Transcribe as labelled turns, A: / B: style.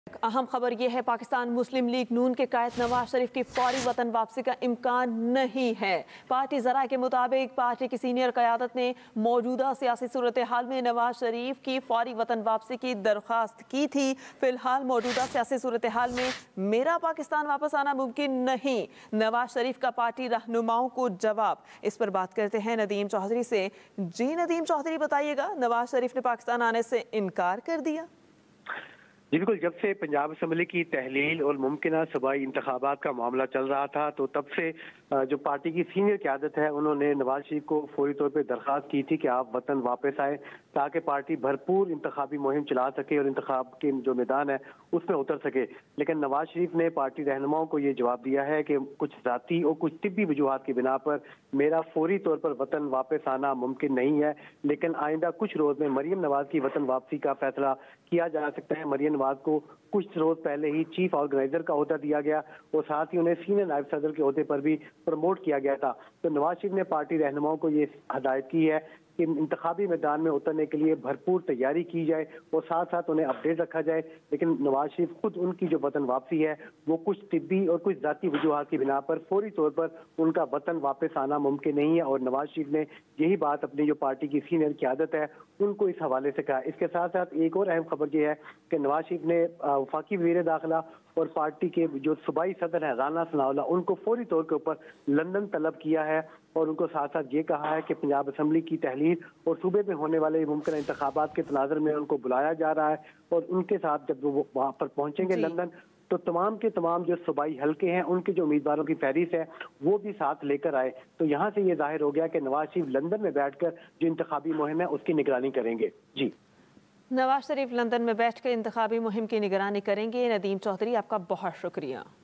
A: अहम खबर यह है, पाकिस्तान मुस्लिम लीग नून के कायद नवाज शरीफ की फौरी वतन वापसी का इम्कान नहीं है। पार्टी ज़राए के मुताबिक पार्टी की सीनियर क़यादत ने मौजूदा सियासी सूरत हाल में नवाज शरीफ की फौरी वतन वापसी की दरख्वास्त की थी। फिलहाल मौजूदा सियासी सूरत हाल में मेरा पाकिस्तान वापस आना मुमकिन नहीं, नवाज शरीफ का पार्टी रहनुमाओं को जवाब। इस पर बात करते हैं नदीम चौधरी से। जी नदीम चौधरी, बताइएगा, नवाज शरीफ ने पाकिस्तान आने से इनकार कर दिया?
B: जी बिल्कुल, जब से पंजाब असम्बली की तहलील और मुमकिन सूबाई इंतखाबात का मामला चल रहा था तो तब से जो पार्टी की सीनियर क़यादत है उन्होंने नवाज शरीफ को फौरी तौर पर दरख्वास्त की थी कि आप वतन वापस आए ताकि पार्टी भरपूर इंतखाबी मुहिम चला सके और इंतखाब के जो मैदान है उसमें उतर सके। लेकिन नवाज शरीफ ने पार्टी रहनुमाओं को ये जवाब दिया है कि कुछ ज़ाती और कुछ तिब्बी वजूहात की बिना पर मेरा फौरी तौर पर वतन वापस आना मुमकिन नहीं है, लेकिन आइंदा कुछ रोज़ में मरियम नवाज की वतन वापसी का फैसला किया जा सकता है। मरियम नवाज को कुछ रोज पहले ही चीफ ऑर्गेनाइजर का ओहदा दिया गया और साथ ही उन्हें सीनियर नायब सदर के ओहदे पर भी प्रमोट किया गया था। तो नवाज शरीफ ने पार्टी रहनुमाओं को ये हदायत की है कि इंतखाबी मैदान में उतरने के लिए भरपूर तैयारी की जाए और साथ साथ उन्हें अपडेट रखा जाए। लेकिन नवाज शरीफ खुद उनकी जो वतन वापसी है वो कुछ तिब्बी और कुछ ज़ाती वजूहात की बिना पर फौरी तौर पर उनका वतन वापस आना मुमकिन नहीं है और नवाज शरीफ ने यही बात अपनी जो पार्टी की सीनियर क़यादत है उनको इस हवाले से कहा। इसके साथ साथ एक और अहम खबर ये है कि नवाज शरीफ ने वफाकी वज़ीर दाखिला और पार्टी के जो सूबाई सदर हैं राना सनाउल्लाह उनको फौरी तौर के ऊपर लंदन तलब किया है और उनको साथ साथ ये कहा है कि पंजाब असम्बली की तहलील और सूबे में होने वाले मुमकिन इंतखाबात के तनाज़ुर में उनको बुलाया जा रहा है और उनके साथ जब वो वहाँ पर पहुँचेंगे लंदन तो तमाम के तमाम जो सूबाई हल्के हैं उनके जो उम्मीदवारों की फहरिस्त है वो भी साथ लेकर आए। तो यहाँ से ये जाहिर हो गया कि नवाज शरीफ लंदन में बैठकर जो इंतखाबी मुहिम है उसकी निगरानी करेंगे। जी,
A: नवाज शरीफ लंदन में बैठकर इंतखाबी मुहिम की निगरानी करेंगे। नदीम चौधरी, आपका बहुत शुक्रिया।